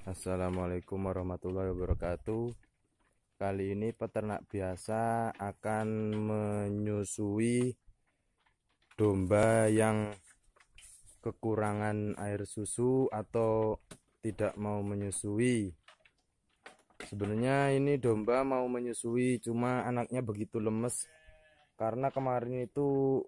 Assalamualaikum warahmatullahi wabarakatuh. Kali ini peternak biasa akan menyusui domba yang kekurangan air susu atau tidak mau menyusui. Sebenarnya ini domba mau menyusui, cuma anaknya begitu lemes karena kemarin itu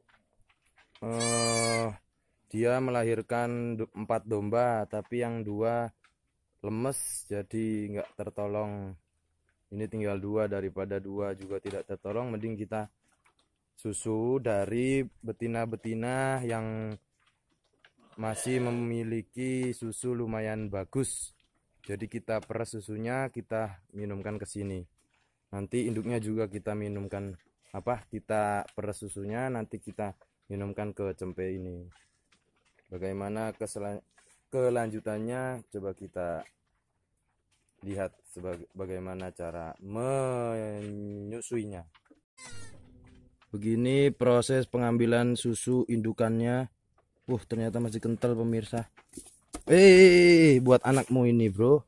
dia melahirkan 4 domba, tapi yang 2 lemes, jadi nggak tertolong. Ini tinggal 2, daripada 2 juga tidak tertolong, mending kita susu dari betina-betina yang masih memiliki susu lumayan bagus. Jadi kita peras susunya, kita minumkan ke sini. Nanti induknya juga kita minumkan, kita peras susunya, nanti kita minumkan ke cempe ini. Bagaimana kelanjutannya, coba kita lihat bagaimana cara menyusuinya. Begini proses pengambilan susu indukannya. Ternyata masih kental pemirsa. Buat anakmu ini, bro.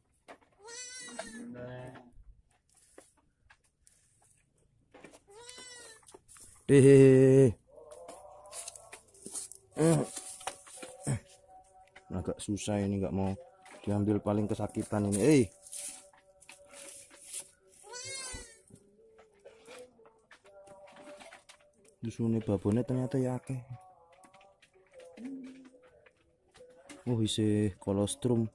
Agak susah ini, nggak mau diambil, paling kesakitan ini. Susune babone ternyata ya akeh. Isih kolostrum.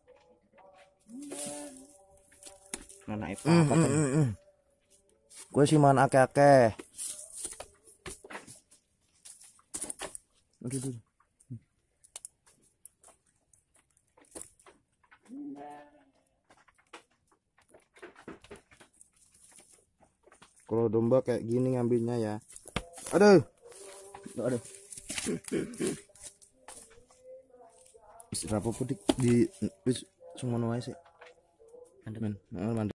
Anake papat. Kowe sih man akeh-akeh. Aduh. Kalau domba kayak gini ngambilnya ya. Aduh. Berapa putik di wis semono wae sih. Mandek.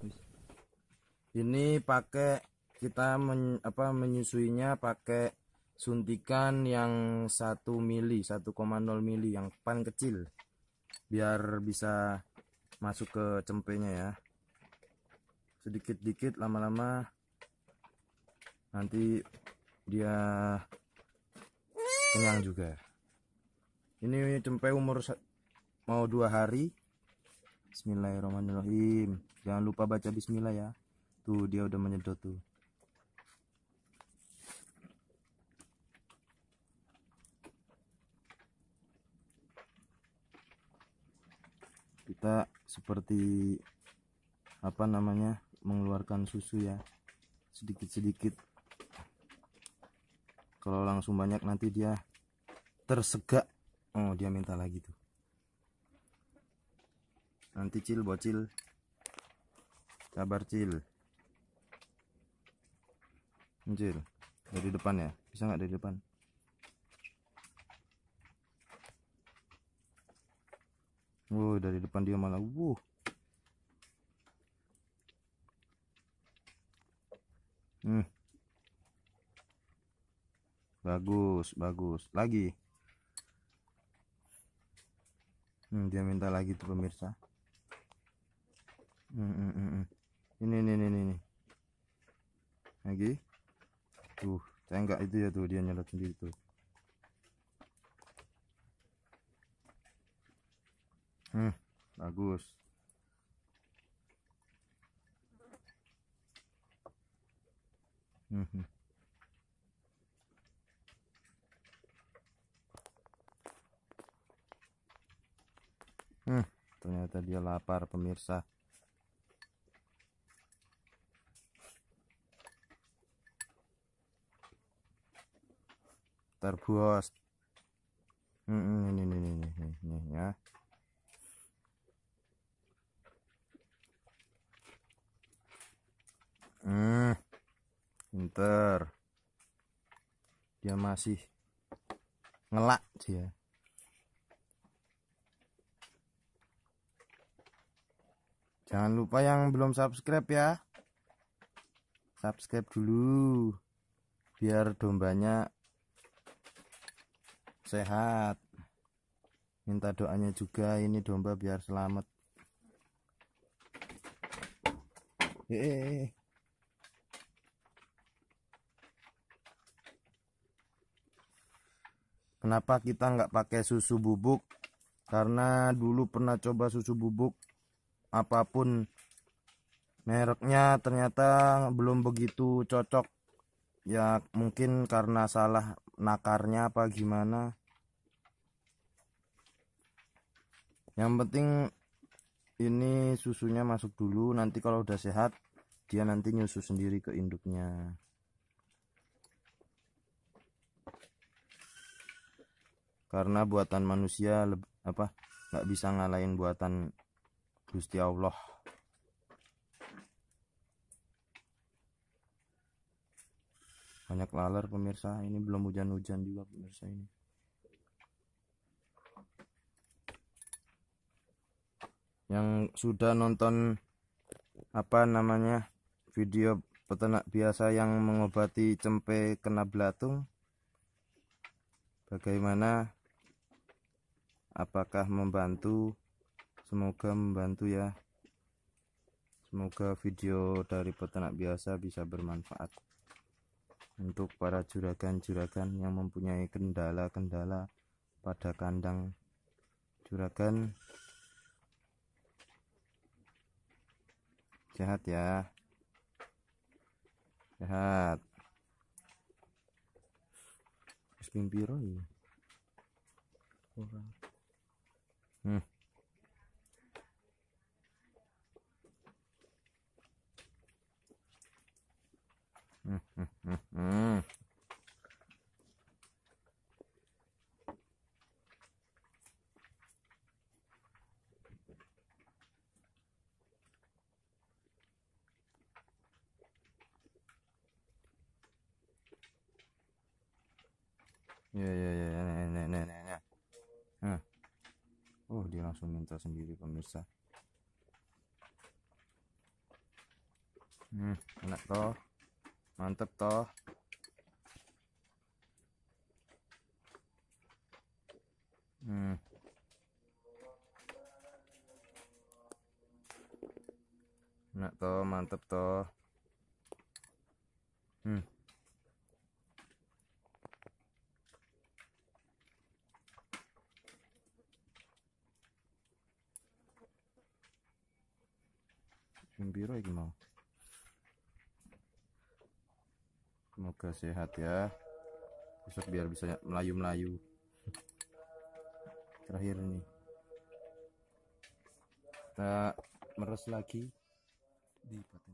Ini pakai kita menyusuinya pakai suntikan yang 1 mili, 1,0 mili yang pan kecil, biar bisa masuk ke cempenya ya. Sedikit-dikit, lama-lama nanti dia kenyang juga. Ini cempe umur mau 2 hari. Bismillahirrahmanirrahim. Jangan lupa baca bismillah ya. Tuh dia udah menyedot tuh. Kita seperti mengeluarkan susu ya, sedikit-sedikit. Kalau langsung banyak nanti dia tersegak. Dia minta lagi tuh. Nanti Cil, bocil, sabar Cil. Cil, dari depan ya, bisa nggak dari depan? Dari depan dia malah bagus lagi. Dia minta lagi tuh pemirsa. Ini lagi tuh, saya enggak itu ya, tuh dia nyelot sendiri tuh. Bagus. Ternyata dia lapar pemirsa. Terbuas. Ini ya. Pinter. Dia masih ngelak dia. Jangan lupa yang belum subscribe ya, subscribe dulu biar dombanya sehat. Minta doanya juga ini domba biar selamat. Kenapa kita nggak pakai susu bubuk? Karena dulu pernah coba susu bubuk, apapun mereknya ternyata belum begitu cocok. Ya mungkin karena salah nakarnya apa gimana. Yang penting ini susunya masuk dulu, nanti kalau udah sehat dia nanti nyusu sendiri ke induknya. Karena buatan manusia nggak bisa ngalahin buatan Gusti Allah. Banyak laler pemirsa, ini belum hujan-hujan juga pemirsa ini. Yang sudah nonton video peternak biasa yang mengobati cempe kena belatung, bagaimana? Apakah membantu? Semoga membantu ya. Semoga video dari peternak biasa bisa bermanfaat untuk para juragan-juragan yang mempunyai kendala-kendala pada kandang juragan. Sehat ya, sehat. Piro ya. Ya, nek. Oh, dia langsung minta sendiri pemirsa. Enak toh, mantep toh. Enak toh, mantep toh. Piro iki mau. Semoga sehat ya. Besok biar bisa melayu-melayu. Terakhir ini kita meres lagi di